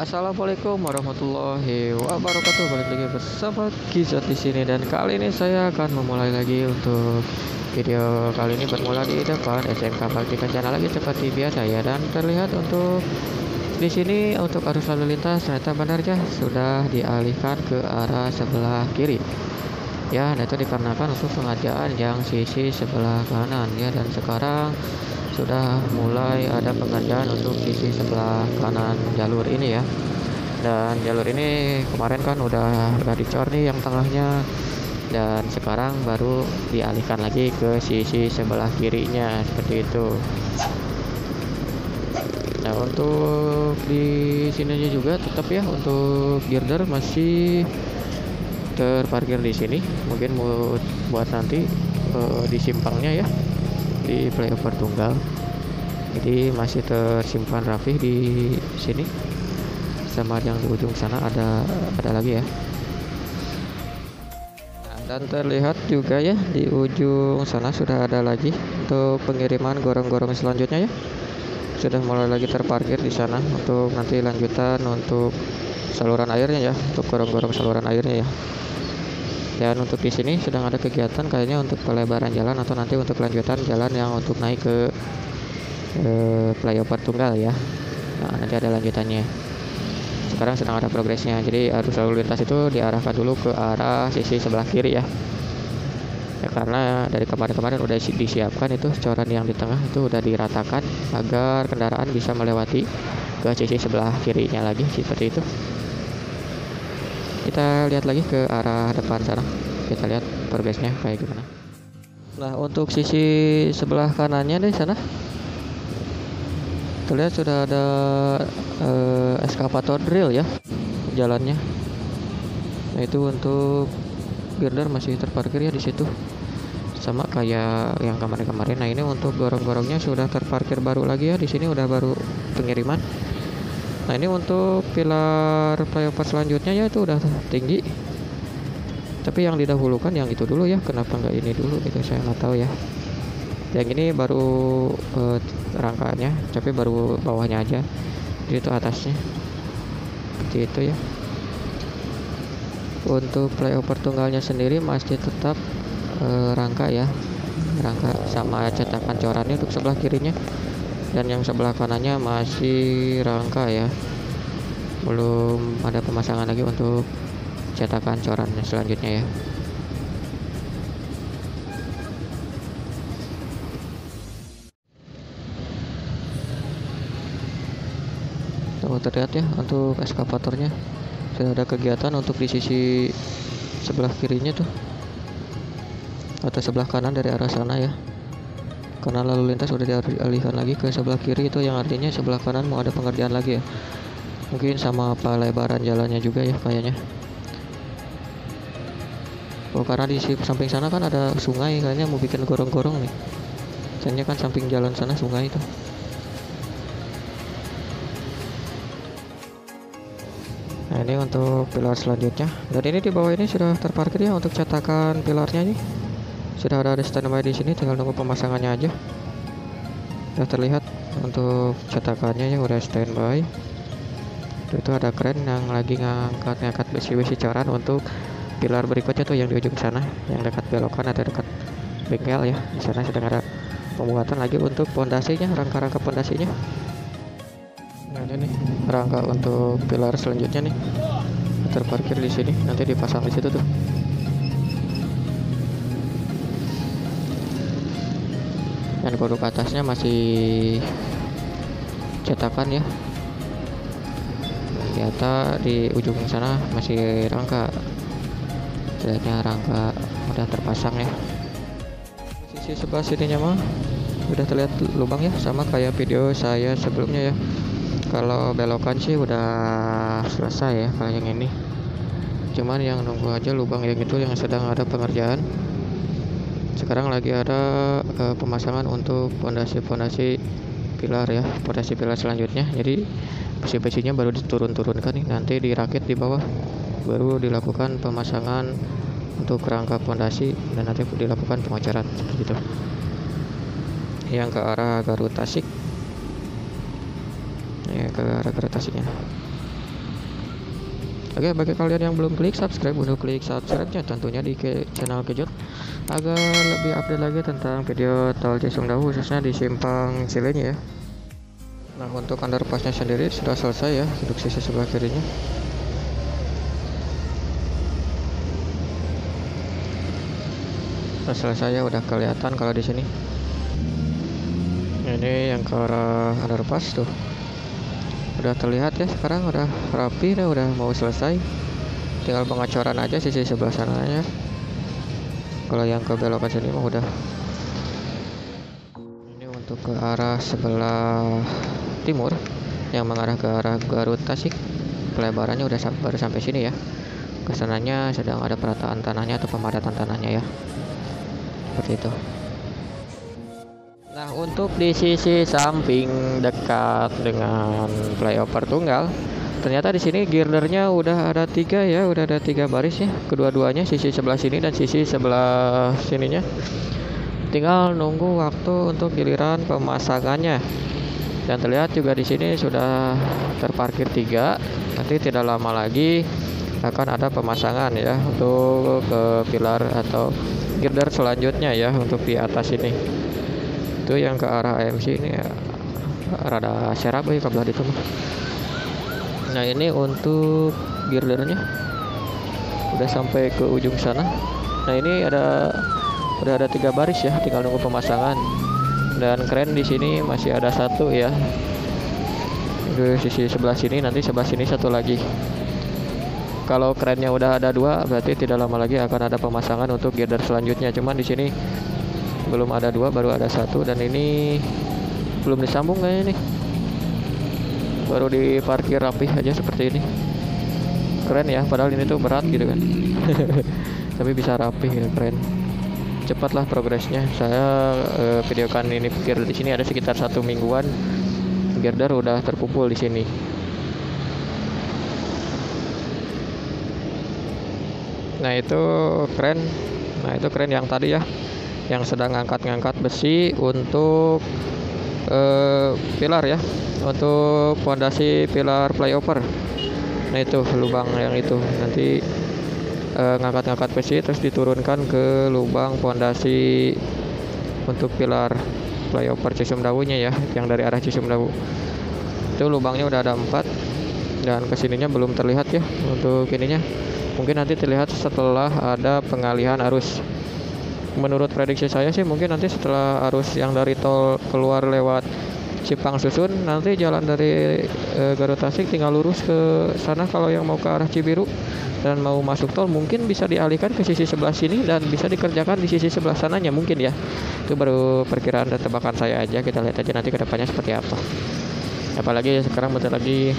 Assalamualaikum warahmatullahi wabarakatuh. Balik lagi bersama Kizat di sini dan kali ini saya akan memulai lagi untuk video kali ini bermula di depan SMK Bakti Kencana lagi seperti biasa ya, dan terlihat untuk di sini untuk arus lalu lintas ternyata benar ya sudah dialihkan ke arah sebelah kiri. Ya, dan itu dikarenakan untuk pengerjaan yang sisi sebelah kanan ya, dan sekarang sudah mulai ada pengerjaan untuk sisi sebelah kanan jalur ini ya. Dan jalur ini kemarin kan udah dicor nih yang tengahnya, dan sekarang baru dialihkan lagi ke sisi sebelah kirinya seperti itu. Nah, untuk di sininya juga tetap ya, untuk girder masih terparkir di sini, mungkin buat nanti di simpangnya ya, di flyover tunggal. Jadi masih tersimpan rapih di sini, sama yang di ujung sana ada lagi ya. Nah, dan terlihat juga ya di ujung sana sudah ada lagi untuk pengiriman gorong-gorong selanjutnya ya. Sudah mulai lagi terparkir di sana untuk nanti lanjutan untuk saluran airnya ya, untuk gorong-gorong saluran airnya ya. Dan untuk di sini sedang ada kegiatan kayaknya untuk pelebaran jalan atau nanti untuk lanjutan jalan yang untuk naik ke flyover tunggal ya. Nah, nanti ada lanjutannya. Sekarang sedang ada progresnya. Jadi arus lalu lintas itu diarahkan dulu ke arah sisi sebelah kiri ya. Ya, karena dari kemarin-kemarin udah disiapkan itu coran yang di tengah itu udah diratakan agar kendaraan bisa melewati ke sisi sebelah kirinya lagi seperti itu. Kita lihat lagi ke arah depan sana, kita lihat progresnya kayak gimana. Nah, untuk sisi sebelah kanannya di sana terlihat sudah ada eskavator drill ya jalannya. Nah, itu untuk girder masih terparkir ya di situ, sama kayak yang kemarin-kemarin. Nah, ini untuk gorong-gorongnya sudah terparkir baru lagi ya di sini, udah baru pengiriman. Nah, ini untuk pilar flyover selanjutnya ya, itu udah tinggi. Tapi yang didahulukan yang itu dulu ya, kenapa nggak ini dulu gitu, saya nggak tahu ya. Yang ini baru rangkanya, tapi baru bawahnya aja. Jadi itu atasnya. Seperti itu ya. Untuk flyover tunggalnya sendiri masih tetap rangka ya. Rangka sama cetakan corannya untuk sebelah kirinya. Dan yang sebelah kanannya masih rangka ya, belum ada pemasangan lagi untuk cetakan coran selanjutnya ya. Tuh terlihat ya untuk eskavatornya sudah ada kegiatan untuk di sisi sebelah kirinya tuh, atau sebelah kanan dari arah sana ya. Karena lalu lintas sudah dialihkan lagi ke sebelah kiri, itu yang artinya sebelah kanan mau ada pengerjaan lagi ya. Mungkin sama pelebaran jalannya juga ya kayaknya. Oh, karena di samping sana kan ada sungai, kayaknya mau bikin gorong-gorong nih. Kayaknya kan samping jalan sana sungai itu. Nah, ini untuk pilar selanjutnya. Dan ini di bawah ini sudah terparkir ya untuk cetakan pilarnya nih. Sudah ada standby di sini, tinggal nunggu pemasangannya aja. Sudah terlihat untuk cetakannya ya udah standby. Itu ada kren yang lagi ngangkat besi-besi coran untuk pilar berikutnya tuh yang di ujung sana, yang dekat belokan atau dekat bengkel ya. Di sana sedang ada pembuatan lagi untuk pondasinya, rangka-rangka pondasinya. Nah, ini nih rangka untuk pilar selanjutnya nih, terparkir di sini, nanti dipasang di situ tuh. Dan kodok atasnya masih cetakan ya. Di atas di ujung sana masih rangka. Terlihatnya rangka udah terpasang ya. Sisi sebelah sininya mah udah terlihat lubang ya, sama kayak video saya sebelumnya ya. Kalau belokan sih udah selesai ya kalau yang ini. Cuman yang nunggu aja lubang yang itu yang sedang ada pengerjaan. Sekarang lagi ada pemasangan untuk pondasi pilar ya, pondasi pilar selanjutnya. Jadi besi-besinya baru diturunkan nih, nanti dirakit di bawah, baru dilakukan pemasangan untuk rangka pondasi, dan nanti dilakukan pengecoran seperti itu. Yang ke arah Garut Tasik, ya ke arah Garut Tasiknya. Oke, bagi kalian yang belum klik subscribe, untuk klik subscribe-nya tentunya di channel Kejut agar lebih update lagi tentang video tol Cisumdawu khususnya di Simpang Cilenyi ya. Nah, untuk underpassnya sendiri sudah selesai ya untuk sisi sebelah kirinya. Sudah selesai ya, udah kelihatan kalau di sini. Ini yang ke arah underpass tuh. Udah terlihat ya, sekarang udah rapi dah, udah mau selesai, tinggal pengecoran aja sisi sebelah sananya. Kalau yang ke belokan sini mah udah. Ini untuk ke arah sebelah timur yang mengarah ke arah Garut Tasik, pelebarannya udah baru sampai sini ya. Kesananya sedang ada perataan tanahnya atau pemadatan tanahnya ya, seperti itu. Nah, untuk di sisi samping dekat dengan flyover tunggal, ternyata di sini girdernya udah ada 3 ya, udah ada 3 baris ya, kedua-duanya sisi sebelah sini dan sisi sebelah sininya. Tinggal nunggu waktu untuk giliran pemasangannya. Dan terlihat juga di sini sudah terparkir 3. Nanti tidak lama lagi akan ada pemasangan ya untuk ke pilar atau girder selanjutnya ya untuk di atas ini. Itu yang ke arah AMC ini ya, rada serap ya kabelah itu mah. Nah, ini untuk girdernya udah sampai ke ujung sana. Nah, ini udah ada 3 baris ya, tinggal nunggu pemasangan. Dan kren di sini masih ada 1 ya di sisi sebelah sini, nanti sebelah sini 1 lagi. Kalau krennya udah ada 2, berarti tidak lama lagi akan ada pemasangan untuk girder selanjutnya. Cuman di sini belum ada 2, baru ada 1, dan ini belum disambung kayaknya nih, baru diparkir rapi aja seperti ini. Keren ya, padahal ini tuh berat gitu kan. Tapi bisa rapi ya, keren. Cepatlah progresnya. Saya videokan ini girder di sini ada sekitar 1 mingguan, girder udah terkumpul di sini. Nah, itu keren. Nah, itu keren yang tadi ya, yang sedang ngangkat besi untuk pilar ya, untuk fondasi pilar flyover. Nah, itu lubang yang itu nanti ngangkat besi terus diturunkan ke lubang fondasi untuk pilar flyover Cisumdawunya ya, yang dari arah Cisumdawu. Itu lubangnya udah ada 4 dan kesininya belum terlihat ya untuk ininya. Mungkin nanti terlihat setelah ada pengalihan arus. Menurut prediksi saya sih mungkin nanti setelah arus yang dari tol keluar lewat Simpang Susun, nanti jalan dari Garut Tasik tinggal lurus ke sana. Kalau yang mau ke arah Cibiru dan mau masuk tol mungkin bisa dialihkan ke sisi sebelah sini dan bisa dikerjakan di sisi sebelah sananya mungkin ya. Itu baru perkiraan dan tebakan saya aja, kita lihat aja nanti kedepannya seperti apa. Apalagi sekarang bentar lagi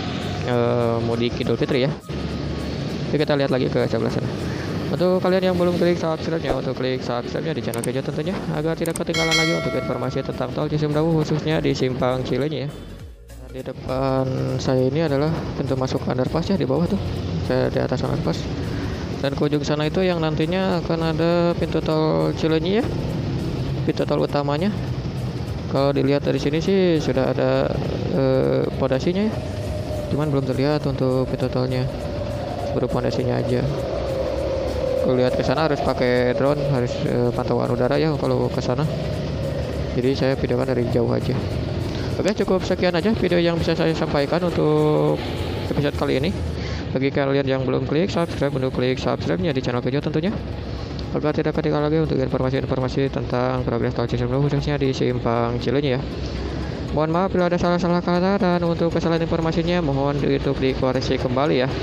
mudik Idul Fitri ya. Jadi kita lihat lagi ke sebelah sana. Untuk kalian yang belum klik subscribe-nya, untuk klik subscribe-nya di channel Kejut tentunya agar tidak ketinggalan lagi untuk informasi tentang tol Cisumdawu khususnya di Simpang Cilenyi ya. Di depan saya ini adalah pintu masuk underpass ya, di bawah tuh. Saya di atas underpass. Dan ke ujung sana itu yang nantinya akan ada pintu tol Cilenyi ya. Pintu tol utamanya. Kalau dilihat dari sini sih sudah ada pondasinya ya. Cuman belum terlihat untuk pintu tolnya. Baru pondasinya aja. Kalau lihat ke sana harus pakai drone, harus pantauan udara ya kalau ke sana. Jadi saya videokan dari jauh aja. Oke, cukup sekian aja video yang bisa saya sampaikan untuk episode kali ini. Bagi kalian yang belum klik subscribe, untuk klik subscribe-nya di channel Kejut tentunya agar tidak ketinggalan lagi untuk informasi-informasi tentang progres tol Cisumdawu khususnya di Simpang Cilenyi ya. Mohon maaf bila ada salah-salah kata, dan untuk kesalahan informasinya mohon untuk dikoreksi kembali ya.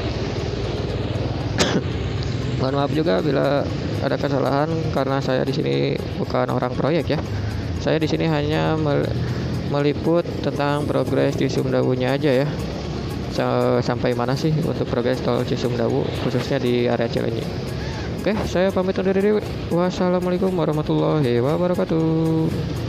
Mohon maaf juga bila ada kesalahan karena saya di sini bukan orang proyek ya. Saya di sini hanya meliput tentang progres di Cisumdawunya aja ya. Sampai mana sih untuk progres tol Cisumdawu khususnya di area Cilenyi. Oke, saya pamit undur diri. Wassalamualaikum warahmatullahi wabarakatuh.